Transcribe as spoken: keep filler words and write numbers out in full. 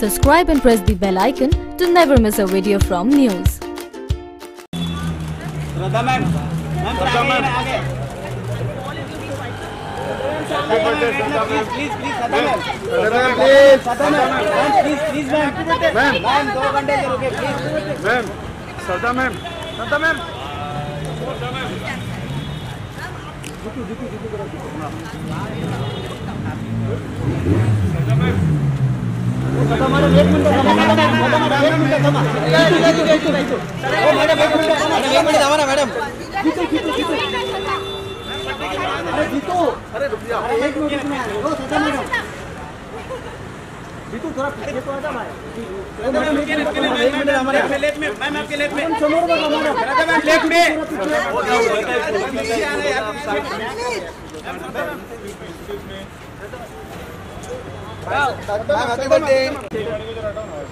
Subscribe and press the bell icon to never miss a video from NYOOOZ. Shraddha ma'am, ma'am आगे आगे। Please please please Shraddha ma'am, Shraddha ma'am please please ma'am, ma'am दो घंटे से रुके please ma'am, Shraddha ma'am, Shraddha ma'am, Shraddha madam एक minute, Shraddha madam एक minute थमा, ओ मैडम एक मिनट, मैडम एक मिनट थमा ना मैडम, जीतू जीतू जीतू, अरे जीतू, अरे रुक जा, अरे एक मिनट में ओ श्रद्धा मैडम, जीतू थोड़ा पीछे तो आ जा भाई, श्रद्धा मैम एक मिनट एक मिनट हमारे लेफ्ट में, मैम आपके लेफ्ट में, समोर में हमारा, श्रद्धा मैम लेफ्ट में, पीछे आना यार साइड में, हैप्पी बर्थडे।